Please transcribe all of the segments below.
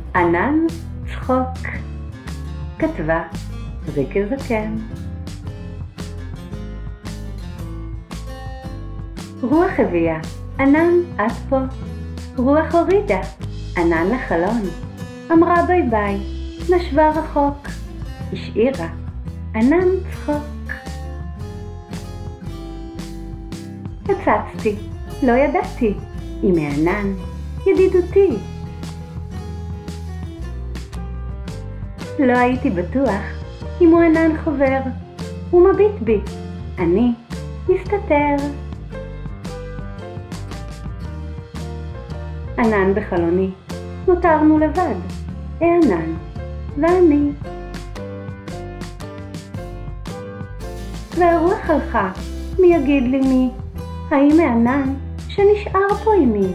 ענן צחוק. כתבה ריקי זקן. רוח הביאה, ענן את פה. רוח הורידה, ענן לחלון. אמרה ביי ביי, נשבה רחוק. השאירה, ענן צחוק. הצצתי, לא ידעתי, היא מענן, ידידותי. לא הייתי בטוח אם הוא ענן חובר. הוא מביט בי, אני מסתתר. ענן בחלוני, נותרנו לבד, הענן ואני. והרוח הלכה, מי יגיד לי מי? האם הענן שנשאר פה עימי?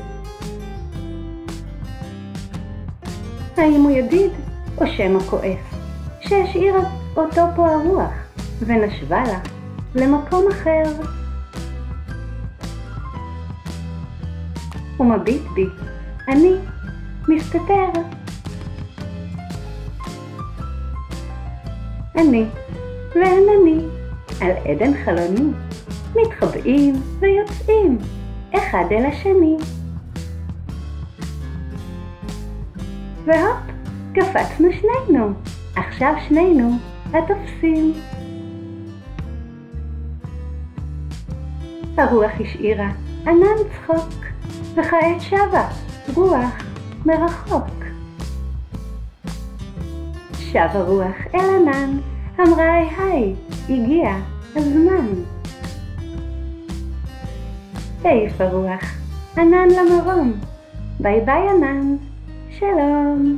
האם הוא ידיד או שמא כועס, שהשאירה אותו פה הרוח ונשבה לה למקום אחר? הוא מביט בי, אני מסתתר. אני וענני על עדן חלוני, מתחבאים ויוצאים אחד אל השני. והופ, קפצנו שנינו, עכשיו שנינו התופסים. הרוח השאירה ענן צחוק, וכעת שבה רוח מרחוק. שב הרוח אל ענן, אמרה היי, הגיע הזמן. העיף הרוח ענן למרום, ביי ביי ענן, שלום.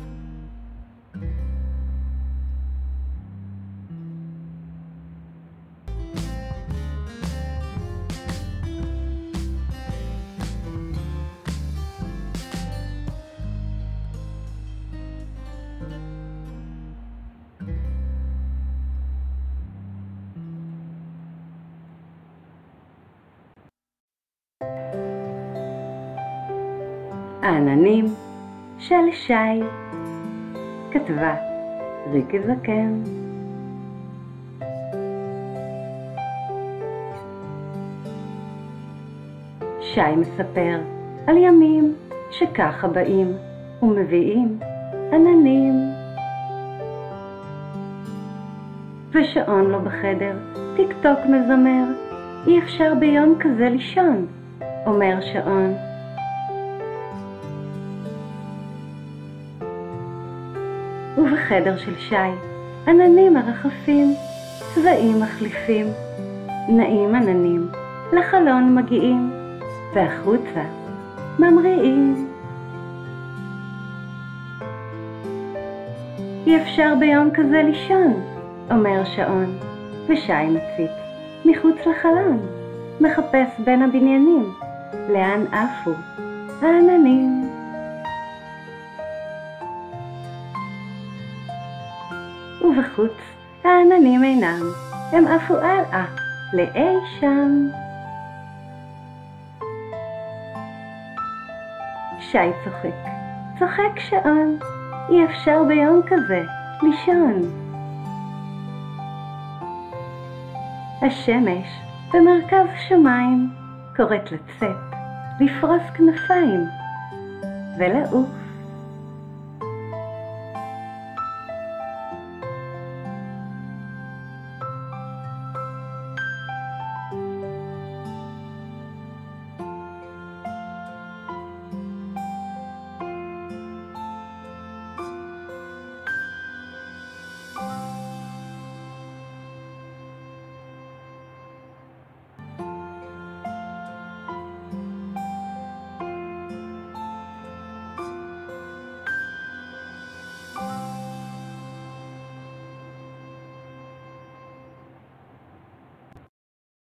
העננים של שי. כתבה ריקי זקן. שי מספר על ימים שככה באים ומביאים עננים. ושעון לו בחדר, טיק טוק מזמר, אי אפשר ביום כזה לישון, אומר שעון. ובחדר של שי, עננים מרחפים, צבעים מחליפים, נעים עננים, לחלון מגיעים, והחוצה ממריאים. אי אפשר ביום כזה לישון, אומר שעון, ושי מציץ מחוץ לחלון, מחפש בין הבניינים, לאן עפו העננים. ובחוץ העננים אינם, הם עפו הלאה לאי שם. שי צוחק, צוחק שעון, אי אפשר ביום כזה לישון. השמש במרכז שמיים קוראת לצאת, לפרוס כנפיים ולעוף.